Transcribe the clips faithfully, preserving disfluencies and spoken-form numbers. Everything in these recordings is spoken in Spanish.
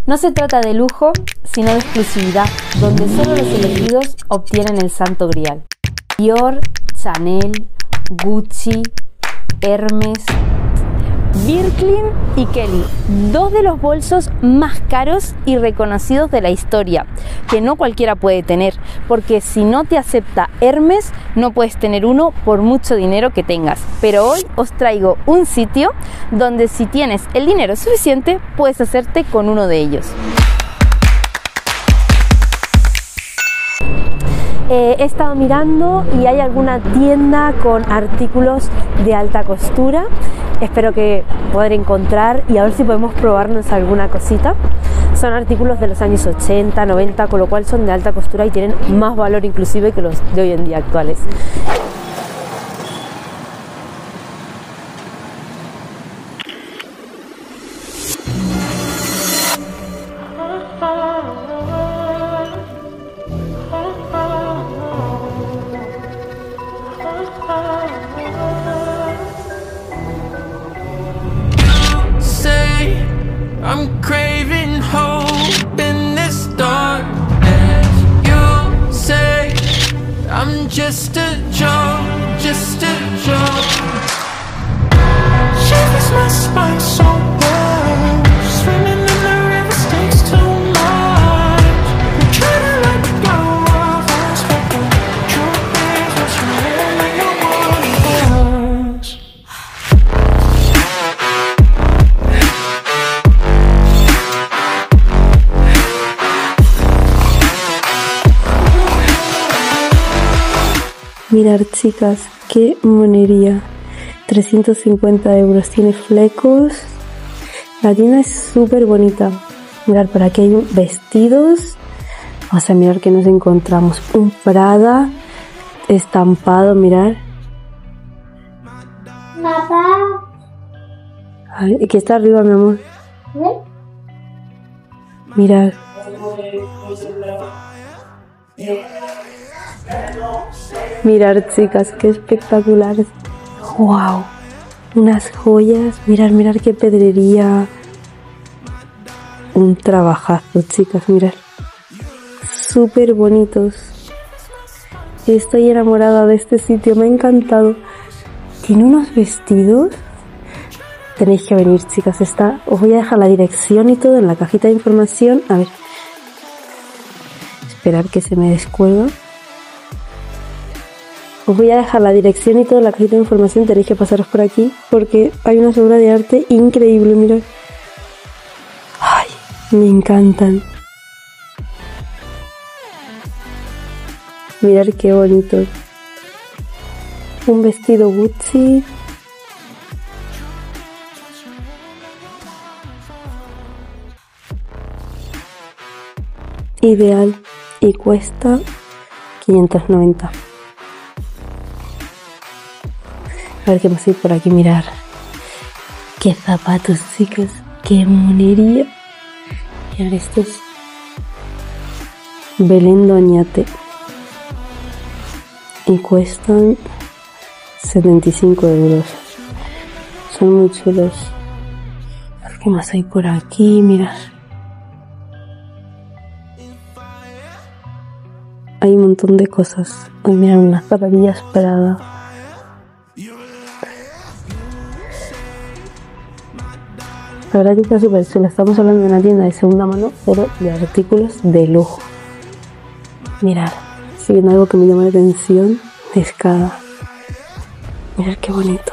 No se trata de lujo, sino de exclusividad, donde solo los elegidos obtienen el santo grial. Dior, Chanel, Gucci, Hermes, Birkin y Kelly, dos de los bolsos más caros y reconocidos de la historia, que no cualquiera puede tener, porque si no te acepta Hermes, no puedes tener uno por mucho dinero que tengas. Pero hoy os traigo un sitio donde si tienes el dinero suficiente, puedes hacerte con uno de ellos. Eh, he estado mirando y hay alguna tienda con artículos de alta costura. Espero que poder encontrar y a ver si podemos probarnos alguna cosita. Son artículos de los años ochenta, noventa, con lo cual son de alta costura y tienen más valor inclusive que los de hoy en día actuales. I'm craving hope in this darkness. You say I'm just a joke, just a joke. Shivers my spine so well. Swimming in the river stinks too much. I'm trying to let go of us, but the truth is what's really your us. Mirad, chicas, qué monería. trescientos cincuenta euros, tiene flecos. La tienda es súper bonita. Mirad, por aquí hay vestidos. Vamos a mirar que nos encontramos. Un Prada estampado, mirad. Papá. Ay, que está arriba, mi amor. ¿Eh? Mirad. Mirad, chicas, qué espectaculares. Wow, unas joyas. Mirad, mirad qué pedrería. Un trabajazo, chicas, mirad. Súper bonitos. Estoy enamorada de este sitio, me ha encantado. Tiene unos vestidos. Tenéis que venir, chicas. Está, os voy a dejar la dirección y todo en la cajita de información. A ver. Esperar que se me descuelga. Os voy a dejar la dirección y toda la cajita de información. Tenéis que pasaros por aquí porque hay una obra de arte increíble, mirad. Ay, me encantan. Mirad qué bonito. Un vestido Gucci. Ideal y cuesta quinientos noventa. A ver qué más hay por aquí, mirar. Qué zapatos, chicas. Qué monería. Mirad estos. Belén Doñate. Y cuestan setenta y cinco euros. Son muy chulos. A ver qué más hay por aquí, mirad. Hay un montón de cosas. Ay, mirad, unas zapatillas Prada. La verdad que está súper chula. Estamos hablando de una tienda de segunda mano, pero de artículos de lujo. Mirad, si viendo algo que me llama la atención, escada. Mirad qué bonito.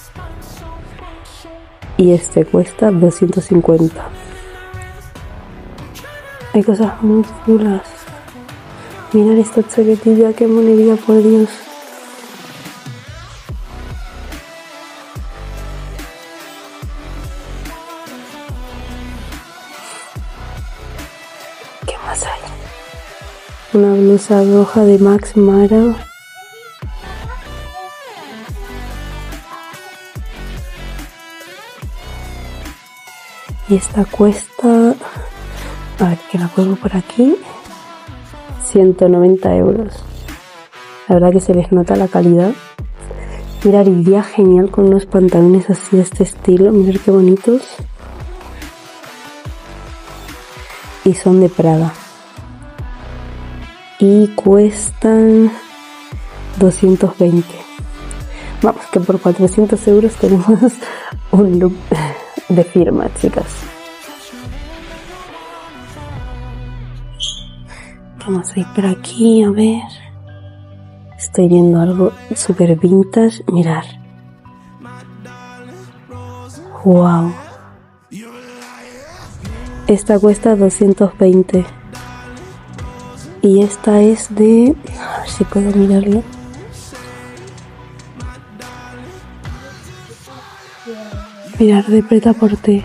Y este cuesta doscientos cincuenta. Hay cosas muy chulas. Mirad esta chaquetilla, qué monería, por Dios. ¿Qué más hay? Una blusa roja de Max Mara. Y esta cuesta, a ver que la cuelgo por aquí, ciento noventa euros. La verdad que se les nota la calidad. Mirad, iría genial con unos pantalones así de este estilo. Mirad qué bonitos. y son de Prada. Y cuestan doscientos veinte. Vamos, que por cuatrocientos euros tenemos un look de firma, chicas. Vamos a ir por aquí, a ver. Estoy viendo algo super vintage. Mirar. Wow. Esta cuesta doscientos veinte. Y esta es de... A ver si puedo mirarlo. Mirar, de Pret-a-Porter.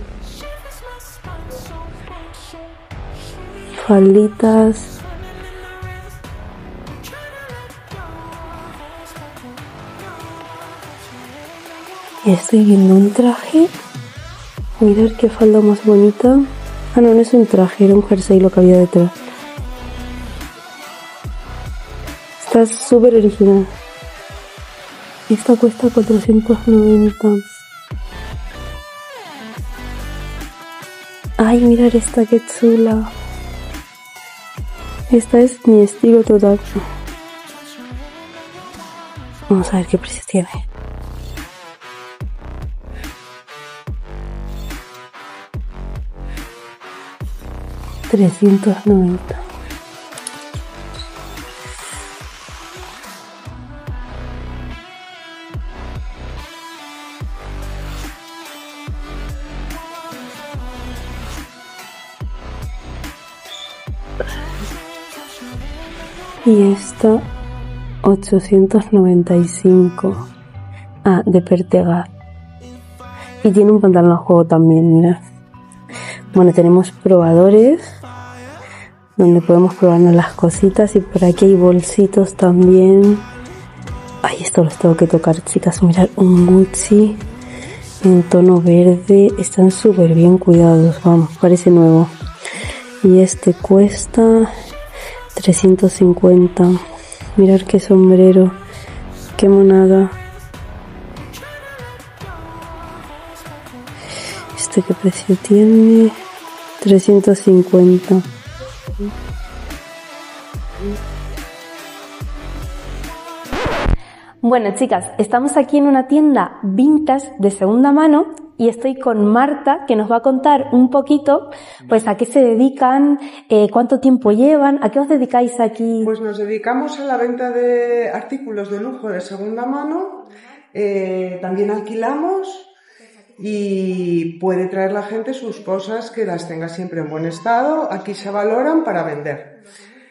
Falditas. Y estoy viendo un traje. Mirad qué falda más bonita. Ah, no, no es un traje, era un jersey lo que había detrás. Está súper original. Esta cuesta cuatrocientos noventa. Ay, mirad esta, qué chula. Esta es mi estilo total. Vamos a ver qué precio tiene. trescientos noventa. Y esta ochocientos noventa y cinco. Ah, de Pertegar. Y tiene un pantalón a juego también, mirad. Bueno, tenemos probadores donde podemos probarnos las cositas, y por aquí hay bolsitos también. Ay, esto los tengo que tocar, chicas. Mirad, un Gucci en tono verde. Están súper bien cuidados, vamos, parece nuevo. Y este cuesta trescientos cincuenta. Mirad qué sombrero, qué monada. ¿Este qué precio tiene? trescientos cincuenta. Bueno, chicas, estamos aquí en una tienda vintage de segunda mano y estoy con Marta, que nos va a contar un poquito pues a qué se dedican, eh, cuánto tiempo llevan, a qué os dedicáis aquí. Pues nos dedicamos a la venta de artículos de lujo de segunda mano, eh, también alquilamos. Y puede traer la gente sus cosas que las tenga siempre en buen estado. Aquí se valoran para vender.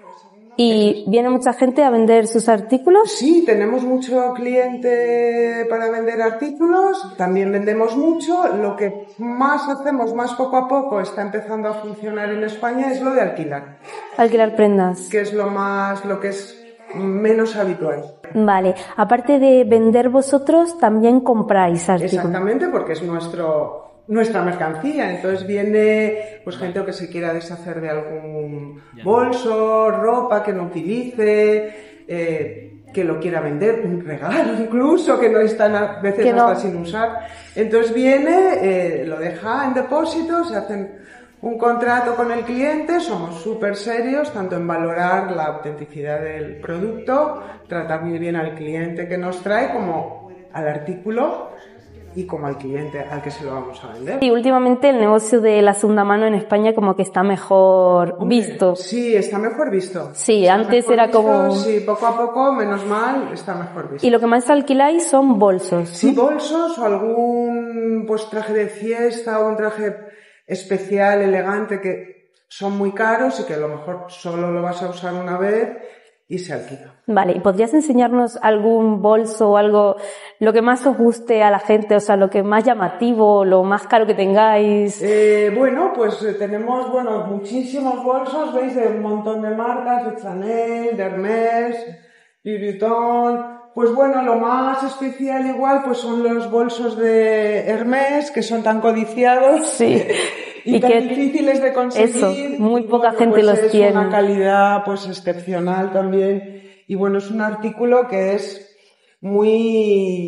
¿Y viene mucha gente a vender sus artículos? Sí, tenemos mucho cliente para vender artículos. También vendemos mucho. Lo que más hacemos, más poco a poco, está empezando a funcionar en España, es lo de alquilar. Alquilar prendas. Que es lo más, lo que es menos habitual. Vale, aparte de vender vosotros, también compráis artículos. Exactamente, porque es nuestro nuestra mercancía. Entonces viene pues gente que se quiera deshacer de algún bolso, ropa que no utilice, eh, que lo quiera vender, un regalo incluso, que no están a veces que hasta no. sin usar. Entonces viene, eh, lo deja en depósito, se hacen un contrato con el cliente, somos súper serios tanto en valorar la autenticidad del producto, tratar muy bien al cliente que nos trae como al artículo y como al cliente al que se lo vamos a vender. Y últimamente el negocio de la segunda mano en España como que está mejor Hombre, visto. Sí, está mejor visto. Sí, está antes era visto, como... Sí, poco a poco, menos mal, está mejor visto. Y lo que más alquiláis son bolsos. Sí, bolsos o algún pues traje de fiesta o un traje especial, elegante, que son muy caros y que a lo mejor solo lo vas a usar una vez y se alquila. Vale, ¿y podrías enseñarnos algún bolso o algo, lo que más os guste a la gente, o sea, lo que más llamativo, lo más caro que tengáis? Eh, bueno, pues eh, tenemos, bueno, muchísimos bolsos, veis, de un montón de marcas, de Chanel, de Hermès, Louis Vuitton. Pues bueno, lo más especial igual pues son los bolsos de Hermès, que son tan codiciados. Sí. Y, y tan que difíciles de conseguir. Eso, muy poca bueno, gente pues los es tiene. Es una calidad pues excepcional también. Y bueno, es un artículo que es muy,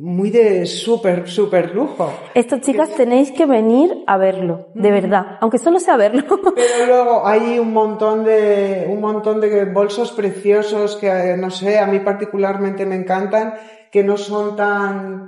muy de súper, súper lujo. Esto, chicas, tenéis que venir a verlo, de verdad, aunque solo sea verlo. Pero luego hay un montón de, un montón de bolsos preciosos que, no sé, a mí particularmente me encantan, que no son tan,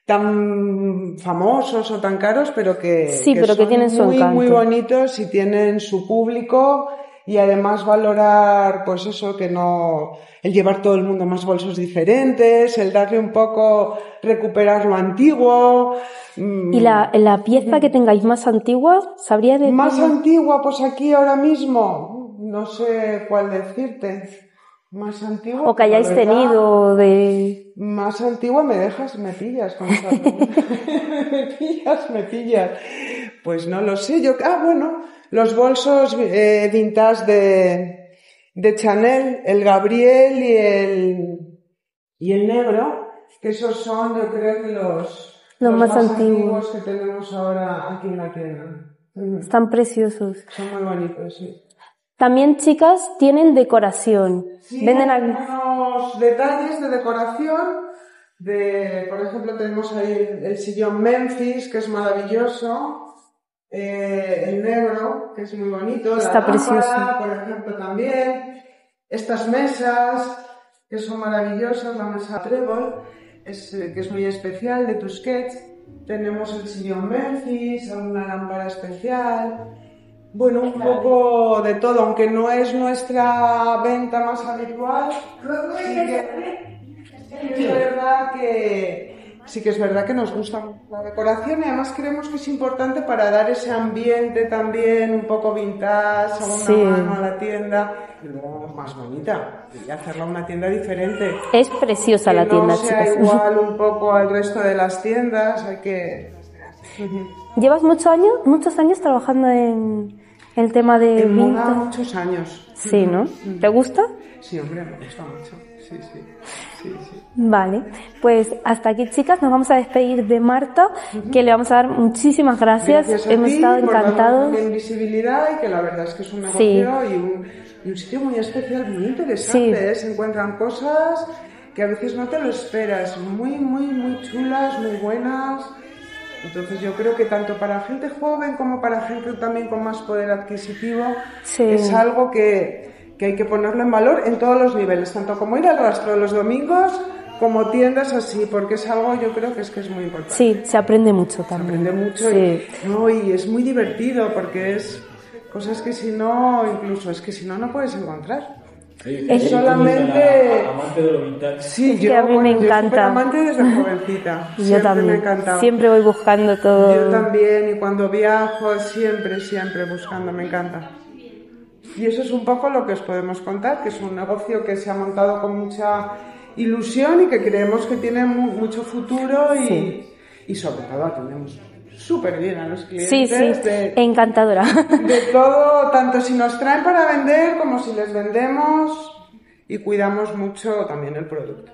tan famosos o tan caros, pero que, sí, que pero son que tienen su muy, encanto. muy bonitos y tienen su público. Y además valorar, pues eso, que no, el llevar todo el mundo más bolsos diferentes, el darle un poco, recuperar lo antiguo. ¿Y la, la pieza que tengáis más antigua, sabría decir? Más antigua, pues aquí ahora mismo, no sé cuál decirte. Más antigua. O que hayáis la verdad, tenido de... Más antigua me dejas, me pillas, Gonzalo. me pillas, me pillas. Pues no lo sé, yo, ah, bueno. Los bolsos eh, vintage de, de Chanel, el Gabriel y el, y el negro, que esos son, yo creo que los, los, los más, más antiguos. antiguos que tenemos ahora aquí en la tienda. Están preciosos. Son muy bonitos, sí. También, chicas, tienen decoración. Sí, Venden hay algunos detalles de decoración. De, por ejemplo, tenemos ahí el, el sillón Memphis, que es maravilloso. Eh, el negro, que es muy bonito, está la precioso. lámpara, por ejemplo, también, estas mesas, que son maravillosas, la mesa Trébol, es, eh, que es muy especial, de Tusquets, tenemos el sillón Memphis, una lámpara especial, bueno, un poco de todo, aunque no es nuestra venta más habitual, sí que es verdad que Sí que es verdad que nos gusta la decoración y además creemos que es importante para dar ese ambiente también un poco vintage, a una sí. mano a la tienda y luego más bonita y hacerla una tienda diferente. Es preciosa que la tienda, no sea chicas. igual un poco al resto de las tiendas, hay que... ¿Llevas muchos años, muchos años trabajando en el tema de En moda vintage? muchos años. Sí, ¿no? ¿Te gusta? Sí, hombre, me gusta mucho. Sí, sí. Sí, sí. Vale, pues hasta aquí, chicas, nos vamos a despedir de Marta, uh-huh. que le vamos a dar muchísimas gracias, gracias a hemos ti estado por encantados. darnos visibilidad y que la verdad es que es un negocio sí. y, un, y un sitio muy especial, muy interesante, sí. ¿eh? Se encuentran cosas que a veces no te lo esperas, muy, muy, muy chulas, muy buenas. Entonces yo creo que tanto para gente joven como para gente también con más poder adquisitivo sí. es algo que... que hay que ponerlo en valor en todos los niveles, tanto como ir al rastro los domingos, como tiendas así, porque es algo yo creo que es que es muy importante. Sí, se aprende mucho también. Se aprende mucho sí. y, no, y es muy divertido porque es cosas que si no, incluso es que si no, no puedes encontrar. Sí, es solamente... amante de lo vintage. Sí, es yo, que a mí bueno, me yo encanta. soy amante desde jovencita. Yo siempre también. Me ha encantado. Siempre voy buscando todo. Yo también, y cuando viajo, siempre, siempre buscando, me encanta. Y eso es un poco lo que os podemos contar, que es un negocio que se ha montado con mucha ilusión y que creemos que tiene mu- mucho futuro y, sí. y sobre todo atendemos súper bien a los clientes. Sí, sí, de, encantadora. De todo, tanto si nos traen para vender como si les vendemos y cuidamos mucho también el producto.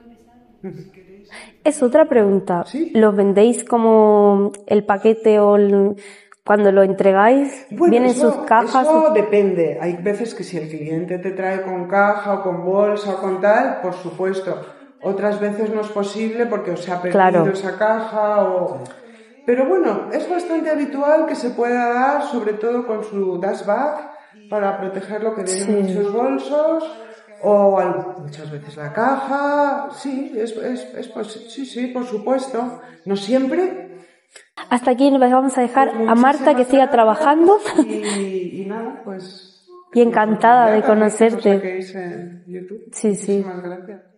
Es otra pregunta. ¿Sí? ¿Los vendéis como el paquete o el... cuando lo entregáis? Bueno, ¿vienen eso, sus cajas? Eso depende. Hay veces que si el cliente te trae con caja o con bolsa o con tal, por supuesto. Otras veces no es posible porque os ha perdido claro. esa caja o... Pero bueno, es bastante habitual que se pueda dar, sobre todo con su dash bag, para protegerlo, que tiene sí. muchos bolsos, o al, muchas veces la caja. Sí, es, es, es, pues, sí, sí, por supuesto. No siempre. Hasta aquí nos vamos a dejar pues a Marta que siga trabajando. Y, y nada, pues... Y encantada de conocerte. Que en YouTube. Sí, sí. Muchísimas gracias.